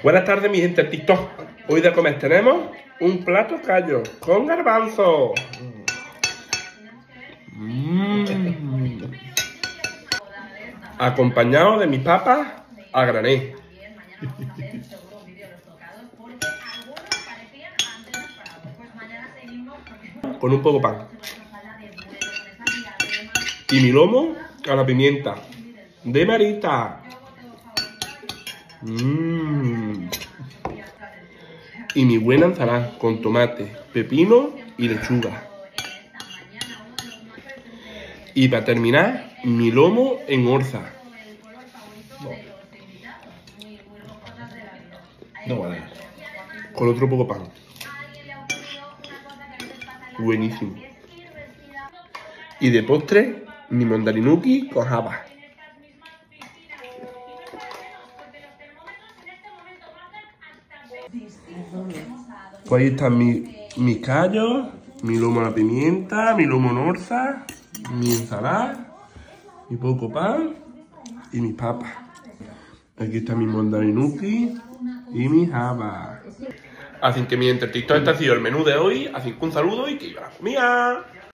Buenas tardes, mi gente de TikTok. Hoy de comer tenemos un plato callo con garbanzo. Acompañado de mis papas a granel. Con un poco de pan. Y mi lomo a la pimienta. De Marita. Y mi buena ensalada con tomate, pepino y lechuga. Y para terminar, mi lomo en orza. No vale. Con otro poco de pan. Buenísimo. Y de postre, mi mandarinuki con habas. Pues ahí están mis callos, mi lomo a la pimienta, mi lomo en orza, mi ensalada, mi poco pan y mis papas. Aquí está mi mandarinuki y mis habas. Así que mientras TikTok, este ha sido el menú de hoy. Así que un saludo y que viva la comida.